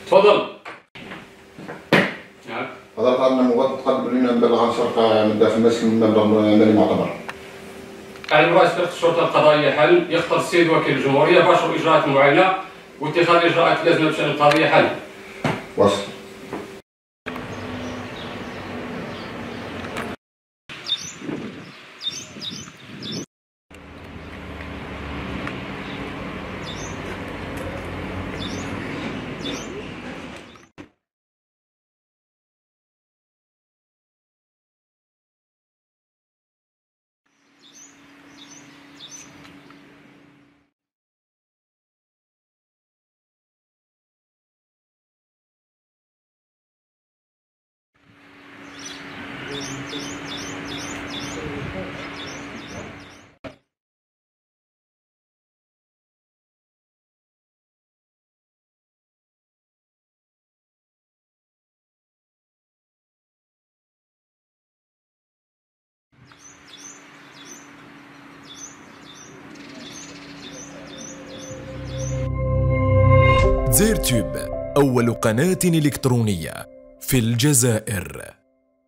تفضل. حضرتك عندنا مواطن تقدم لنا مبلغ عن سرقة من داخل المسجد من مبلغ مالي معتبر. أعلم رئيس فرقة الشرطة القضائية حل يختص السيد وكيل الجمهورية باشر إجراءات المعاينة واتخاذ الإجراءات اللازمة بشأن القضية حل. وصل. زيرتيوب أول قناة إلكترونية في الجزائر.